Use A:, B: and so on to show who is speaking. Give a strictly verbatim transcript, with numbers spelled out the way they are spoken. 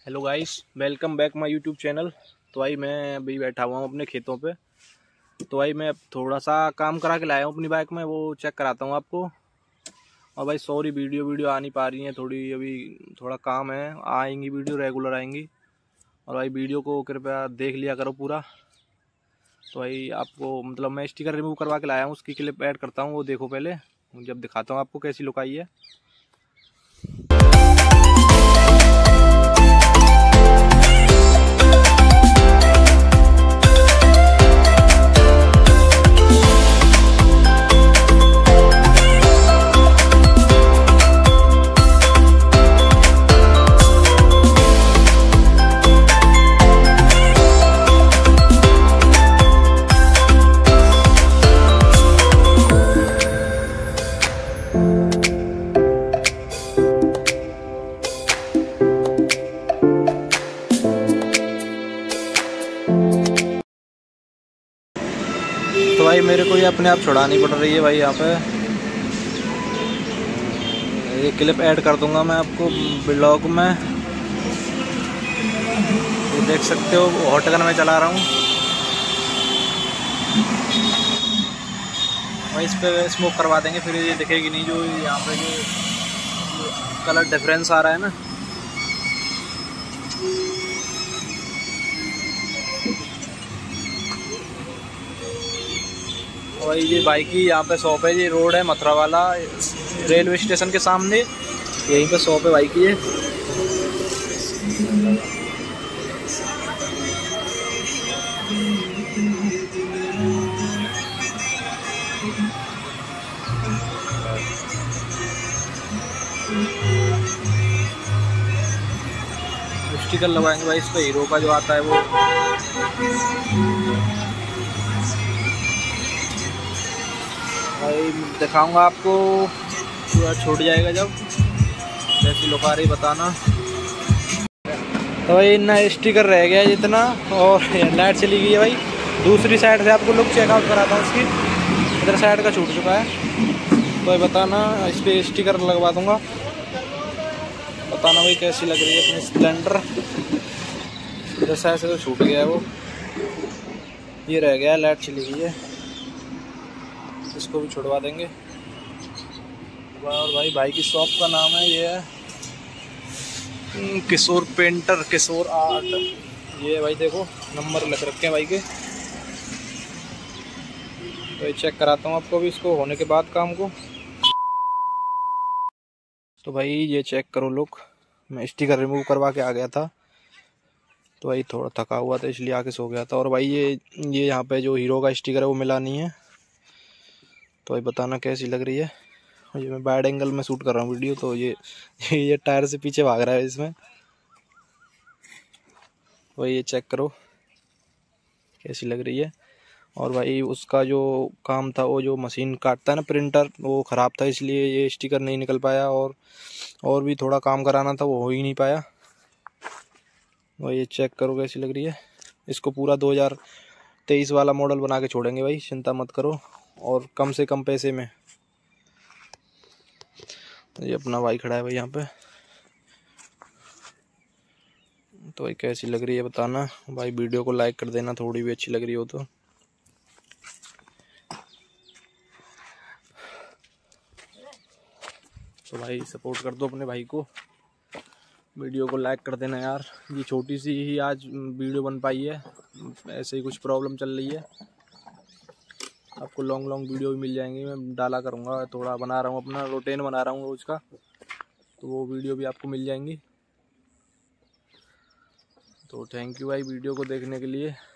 A: Hello guys, welcome back my YouTube channel. तो भाई मैं अभी बैठा हुआ हूँ अपने खेतों पे। तो भाई मैं थोड़ा सा काम करा के लाया हूँ अपनी बाइक में, वो चेक कराता हूँ आपको। और भाई सॉरी वीडियो वीडियो आ नहीं पा रही है, थोड़ी अभी थोड़ा काम है। आएंगी वीडियो, रेगुलर आएंगी। और भाई वीडियो को कृपया देख लिया करो पूरा। तो भाई आपको मतलब मैं स्टिकर रिमूव करवा के लाया हूँ, उसकी क्लिप ऐड करता हूँ, वो देखो पहले, जब दिखाता हूँ आपको कैसी लुक आई है। तो भाई मेरे को ये अपने आप छुड़ानी पड़ रही है भाई। यहाँ पे ये क्लिप ऐड कर दूंगा मैं आपको ब्लॉग में, ये देख सकते हो। हॉटगन में चला रहा हूँ भाई, इस पे स्मोक करवा देंगे, फिर ये दिखेगी नहीं जो यहाँ पे जो कलर डिफरेंस आ रहा है ना। भाई ये बाइक की यहाँ पे शॉप है, ये रोड है मथुरा वाला, रेलवे स्टेशन के सामने, यहीं पे शॉप है बाइक की। ये स्टिकर लगाएंगे भाई इस पे, हीरो का जो आता है वो। भाई दिखाऊंगा आपको, पूरा छूट जाएगा जब जैसी लुक आ रही बताना। तो भाई ना स्टिकर रह गया जितना, और लाइट चली गई है भाई। दूसरी साइड से आपको लुक चेकआउट कराता हूँ इसकी। इधर साइड का छूट चुका है, तो भाई बताना, इस पर स्टिकर लगवा दूंगा, बताना भाई कैसी लग रही है अपनी स्प्लेंडर। इधर साइड से तो छूट गया है वो, ये रह गया, लाइट चली गई है, इसको भी छुड़वा देंगे। और भाई भाई की शॉप का नाम है, ये है किशोर पेंटर, किशोर आर्ट। ये भाई देखो नंबर लग रखे हैं भाई के। तो ये चेक कराता हूँ आपको भी इसको होने के बाद काम को। तो भाई ये चेक करो लुक, मैं स्टिकर रिमूव करवा के आ गया था, तो भाई थोड़ा थका हुआ था इसलिए आके सो गया था। और भाई ये ये यहाँ पे जो हीरो का स्टिकर है वो मिला नहीं है, तो भाई बताना कैसी लग रही है। ये मैं बैड एंगल में शूट कर रहा हूँ वीडियो, तो ये ये टायर से पीछे भाग रहा है इसमें। भाई ये चेक करो कैसी लग रही है। और भाई उसका जो काम था, वो जो मशीन काटता है ना प्रिंटर, वो ख़राब था, इसलिए ये स्टिकर नहीं निकल पाया। और और भी थोड़ा काम कराना था, वो हो ही नहीं पाया। भाई ये चेक करो कैसी लग रही है। इसको पूरा दो हज़ार तेईस वाला मॉडल बना के छोड़ेंगे भाई, चिंता मत करो, और कम से कम पैसे में। ये अपना भाई खड़ा है भाई यहाँ पे। तो भाई कैसी लग रही है बताना भाई, वीडियो को लाइक कर देना थोड़ी भी अच्छी लग रही हो तो। तो भाई सपोर्ट कर दो अपने भाई को, वीडियो को लाइक कर देना यार। ये छोटी सी ही आज वीडियो बन पाई है, ऐसे ही कुछ प्रॉब्लम चल रही है। आपको लॉन्ग लॉन्ग वीडियो भी मिल जाएंगी, मैं डाला करूँगा। थोड़ा बना रहा हूँ अपना रूटीन बना रहा हूँ रोज का, तो वो वीडियो भी आपको मिल जाएंगी। तो थैंक यू भाई वीडियो को देखने के लिए।